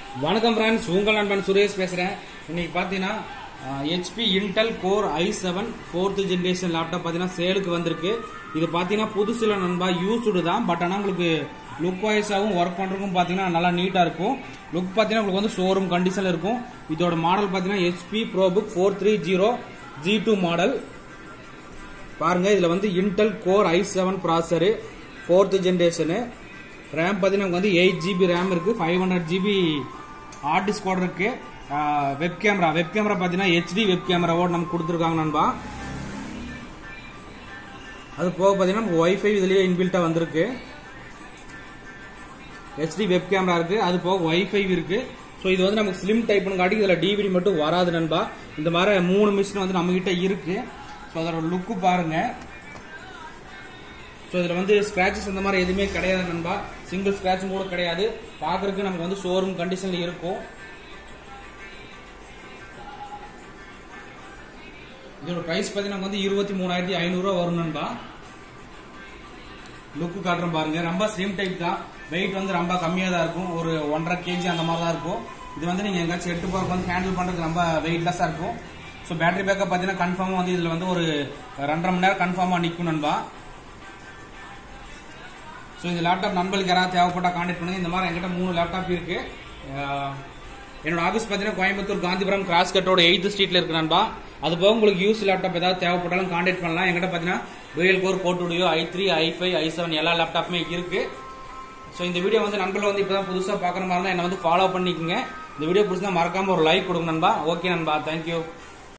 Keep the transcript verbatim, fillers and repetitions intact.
வணக்கம் ஃப்ரெண்ட்ஸ், உங்கள் நண்பன் சுரேஷ் பேசுறேன். இன்னைக்கு பாத்தீங்கன்னா HP Intel core I seven fourth generation laptop பாத்தீங்கன்னா சேலுக்கு வந்திருக்கு. இது பாத்தீங்கன்னா புதுசுல நண்பா, யூஸ்டு தான். பட் ஆனா உங்களுக்கு லுக் வைஸாவும் ஒர்க் பண்றதுக்கும் பாத்தீங்கன்னா நல்லா நீட்டா இருக்கும். லுக் பாத்தீங்கன்னா உங்களுக்கு வந்து ஷோரூம் கண்டிஷன்ல இருக்கும். இதோட மாடல் பாத்தீங்கன்னா HP ProBook four three zero G two model. பாருங்க, இதுல வந்து Intel core I seven processor fourth generation. RAM பாத்தீங்கன்னா வந்து எயிட் ஜிபி ரேம் இருக்கு, five hundred GB hard disk கூட இருக்கு. வெப் கேமரா வெப் கேமரா பாத்தீங்கன்னா ஹெச்டி வெப் கேமராவோட நமக்கு கொடுத்துருக்காங்க நண்பா. அது போக பாத்தீங்கன்னா நமக்கு வைஃபை இதுலயே இன்பில்ட்டா வந்திருக்கு. ஹெச்டி வெப் கேமரா இருக்கு, அது போக வைஃபை இருக்கு. ஸோ இது வந்து நமக்கு ஸ்லிம் டைப்னு காட்டி இதுல டிவிடி மட்டும் வராது நண்பா. இந்த மாதிரி மூணு மிஷின் வந்து நம்ம கிட்ட இருக்கு. ஸோ அதோட லுக்கு பாருங்க. ஸோ இதுல வந்து ஸ்கிராச்சஸ் இந்த மாதிரி எதுவுமே கிடையாது நண்பா. சிங்கிள் ஸ்கிராச்சும் கூட கிடையாது. பாக்குறதுக்கு நமக்கு வந்து ஷோரூம் கண்டிஷன்ல இருக்கும். இதோட பிரைஸ் பாத்தீங்கன்னா வந்து இருபத்தி மூணாயிரத்தி ஐநூறு ரூபா வரும் நண்பா. லுக்கு காட்டுறோம் பாருங்க. ரொம்ப ஸ்லிம் டைப் தான். வெயிட் வந்து ரொம்ப கம்மியா தான் இருக்கும். ஒரு ஒன்றரை கேஜி அந்த மாதிரி தான் இருக்கும். இது வந்து நீங்க எங்காச்சும் எட்டு போறதுக்கு வந்து ஹேண்டில் பண்றதுக்கு ரொம்ப வெயிட்லெஸ்ஸா இருக்கும். ஸோ பேட்டரி பேக்கப் பாத்தீங்கன்னா கன்ஃபார்மா வந்து இதுல வந்து ஒரு ரெண்டரை மணி நேரம் கன்ஃபார்மா நிற்கும் நண்பா. ஸோ இந்த லேப்டாப் நண்பர்களுக்கு யாராவது தேவைப்பட்டா கான்டாக்ட் பண்ணுங்க. இந்த மாதிரி என்கிட்ட மூணு லேப்டாப் இருக்கு. என்னோட ஆஃபீஸ் பார்த்தீங்கன்னா கோயம்புத்தூர் காந்திபுரம் கிராஸ் கட்டோட எயித்து ஸ்ட்ரீட்ல இருக்கு நண்பா. அது போக உங்களுக்கு யூஸ் லேப்டாப் ஏதாவது தேவைப்பட்டாலும் கான்டாக்ட் பண்ணலாம். என்கிட்ட பார்த்தீங்கன்னா dual core core two duo I three I five I seven எல்லா லேப்டாப்புமே இருக்கு. ஸோ இந்த வீடியோ வந்து நண்பர்கள் வந்து இப்பதான் புதுசாக பார்க்குற மாதிரி இருந்தால் என்னை வந்து ஃபாலோ பண்ணிக்கோங்க. இந்த வீடியோ பிடிச்சா மறக்காம ஒரு லைக் கொடுங்க நண்பா. ஓகே நண்பா, தேங்க்யூ.